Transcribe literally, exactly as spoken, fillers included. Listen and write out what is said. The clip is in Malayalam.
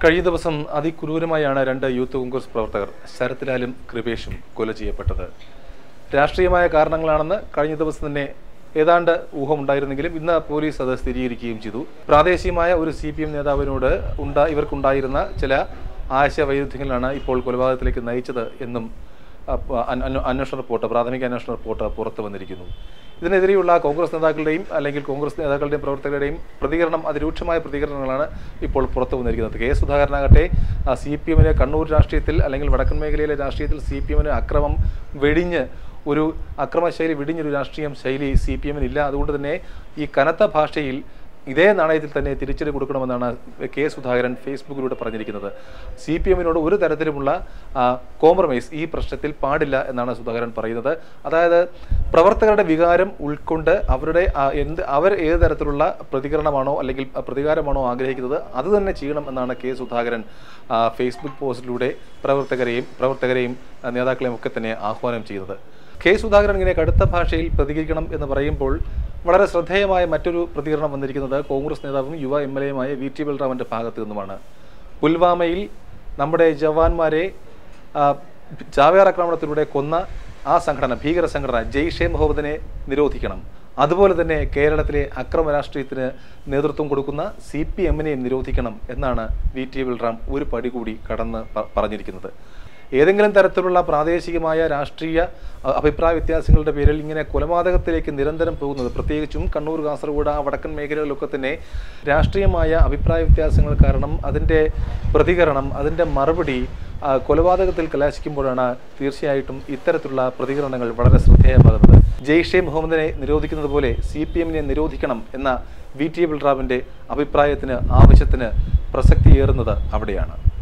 കഴിഞ്ഞ ദിവസം അതിക്രൂരമായാണ് രണ്ട് യൂത്ത് കോൺഗ്രസ് പ്രവർത്തകർ ശരത്ലാലും കൃപേഷും കൊല ചെയ്യപ്പെട്ടത്. രാഷ്ട്രീയമായ കാരണങ്ങളാണെന്ന് കഴിഞ്ഞ ദിവസം തന്നെ ഏതാണ്ട് ഊഹമുണ്ടായിരുന്നെങ്കിലും ഇന്ന് പോലീസ് അത് സ്ഥിരീകരിക്കുകയും ചെയ്തു. പ്രാദേശികമായ ഒരു സി പി എം നേതാവിനോട് ഉണ്ടാ ഇവർക്കുണ്ടായിരുന്ന ചില ആശയവൈരുദ്ധ്യങ്ങളാണ് ഇപ്പോൾ കൊലപാതകത്തിലേക്ക് നയിച്ചത് എന്നും അന്വേഷണ റിപ്പോർട്ട് പ്രാഥമിക അന്വേഷണ റിപ്പോർട്ട് പുറത്തു വന്നിരിക്കുന്നു. ഇതിനെതിരെയുള്ള കോൺഗ്രസ് നേതാക്കളുടെയും അല്ലെങ്കിൽ കോൺഗ്രസ് നേതാക്കളുടെയും പ്രവർത്തകരുടെയും പ്രതികരണം അതിരൂക്ഷമായ പ്രതികരണങ്ങളാണ് ഇപ്പോൾ പുറത്തു വന്നിരിക്കുന്നത്. കെ സുധാകരനാകട്ടെ സി പി എമ്മിന് കണ്ണൂർ രാഷ്ട്രീയത്തിൽ അല്ലെങ്കിൽ വടക്കൻ മേഖലയിലെ രാഷ്ട്രീയത്തിൽ സി പി എമ്മിന് അക്രമം വെടിഞ്ഞ് ഒരു അക്രമശൈലി വെടിഞ്ഞൊരു രാഷ്ട്രീയം ശൈലി സി പി എമ്മിനില്ല. അതുകൊണ്ട് തന്നെ ഈ കനത്ത ഭാഷയിൽ ഇതേ നാണയത്തിൽ തന്നെ തിരിച്ചടി കൊടുക്കണമെന്നാണ് കെ സുധാകരൻ ഫേസ്ബുക്കിലൂടെ പറഞ്ഞിരിക്കുന്നത്. സി പി എമ്മിനോട് ഒരു തരത്തിലുമുള്ള കോംപ്രമൈസ് ഈ പ്രശ്നത്തിൽ പാടില്ല എന്നാണ് സുധാകരൻ പറയുന്നത്. അതായത് പ്രവർത്തകരുടെ വികാരം ഉൾക്കൊണ്ട് അവരുടെ എന്ത് അവർ ഏത് തരത്തിലുള്ള പ്രതികരണമാണോ അല്ലെങ്കിൽ പ്രതികാരമാണോ ആഗ്രഹിക്കുന്നത് അത് തന്നെ ചെയ്യണം എന്നാണ് കെ സുധാകരൻ ഫേസ്ബുക്ക് പോസ്റ്റിലൂടെ പ്രവർത്തകരെയും പ്രവർത്തകരെയും നേതാക്കളെയും ഒക്കെ തന്നെ ആഹ്വാനം ചെയ്യുന്നത്. കെ സുധാകരൻ ഇങ്ങനെ കടുത്ത ഭാഷയിൽ പ്രതികരിക്കണം എന്ന് പറയുമ്പോൾ വളരെ ശ്രദ്ധേയമായ മറ്റൊരു പ്രതികരണം വന്നിരിക്കുന്നത് കോൺഗ്രസ് നേതാവും യുവ എം എൽ എയുമായ വി ടി ബൽറാമിൻ്റെ ഭാഗത്തു നിന്നുമാണ്. പുൽവാമയിൽ നമ്മുടെ ജവാന്മാരെ ചാവേർ ആക്രമണത്തിലൂടെ കൊന്ന ആ സംഘടന ഭീകര സംഘടന ജെയ്ഷെ മുഹമ്മദിനെ നിരോധിക്കണം. അതുപോലെ തന്നെ കേരളത്തിലെ അക്രമ രാഷ്ട്രീയത്തിന് നേതൃത്വം കൊടുക്കുന്ന സി പി എമ്മിനെയും നിരോധിക്കണം എന്നാണ് വി ടി ബൽറാം ഒരു പടി കൂടി കടന്ന് പറഞ്ഞിരിക്കുന്നത്. ഏതെങ്കിലും തരത്തിലുള്ള പ്രാദേശികമായ രാഷ്ട്രീയ അഭിപ്രായ വ്യത്യാസങ്ങളുടെ പേരിൽ ഇങ്ങനെ കൊലപാതകത്തിലേക്ക് നിരന്തരം പോകുന്നത്, പ്രത്യേകിച്ചും കണ്ണൂർ, കാസർഗോഡ്, ആ വടക്കൻ മേഖലകളിലൊക്കെ തന്നെ രാഷ്ട്രീയമായ അഭിപ്രായ വ്യത്യാസങ്ങൾ കാരണം അതിൻ്റെ പ്രതികരണം, അതിൻ്റെ മറുപടി കൊലപാതകത്തിൽ കലാശിക്കുമ്പോഴാണ് തീർച്ചയായിട്ടും ഇത്തരത്തിലുള്ള പ്രതികരണങ്ങൾ വളരെ ശ്രദ്ധേയമാകുന്നത്. ജെയ്ഷെ മുഹമ്മദിനെ നിരോധിക്കുന്നത് പോലെ സി പി എമ്മിനെ നിരോധിക്കണം എന്ന വി ടി ബൽറാമിൻ്റെ അഭിപ്രായത്തിന് ആവശ്യത്തിന് പ്രസക്തിയേറുന്നത് അവിടെയാണ്.